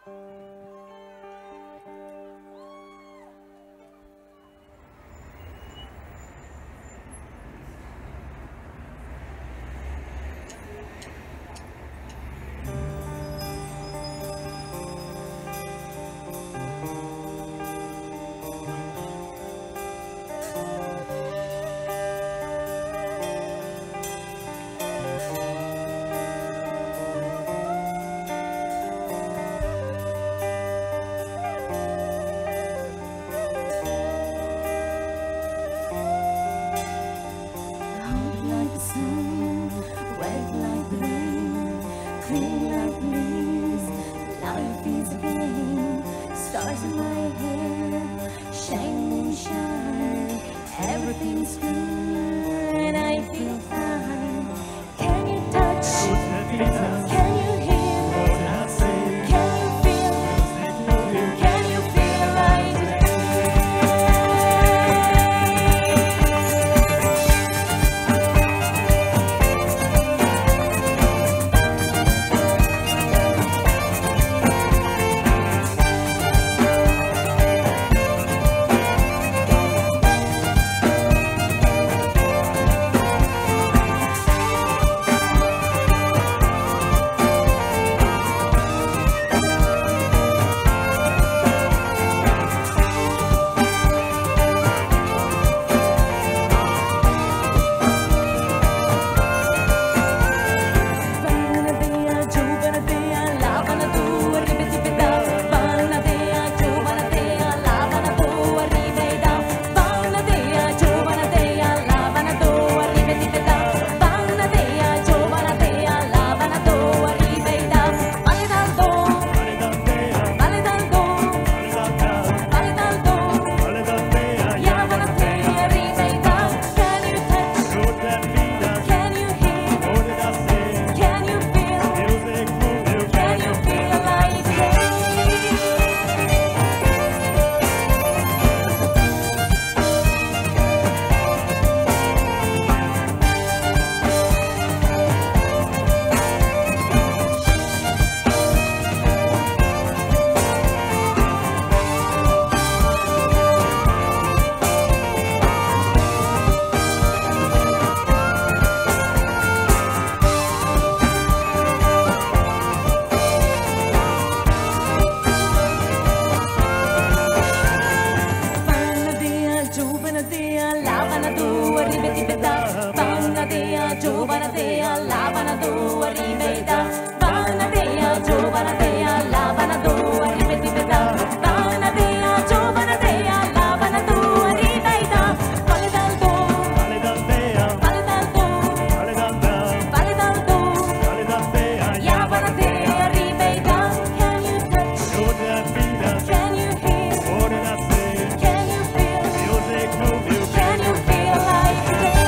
Wet like the rain, clean like leaves. Life is a game. Stars in my hair, shine, shine. Everything's good. I feel fine. Can you touch? Can you hear? Can you feel? Can you feel right? Giovanadea, Lavanado, Ribeda, Vanadea, Giovanadea, Lavanado, Ribeda, Vanadea, Giovanadea, Lavanado, Ribeda, Valedaldo, Valedaldea, Valedaldo, Valedalda, Valedaldo, Valedaldea, Yavanadea, Ribeda. Can you touch? Can you hear? Can you feel? Can you feel like today?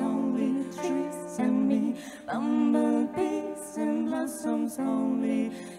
Bumblebees and blossoms only.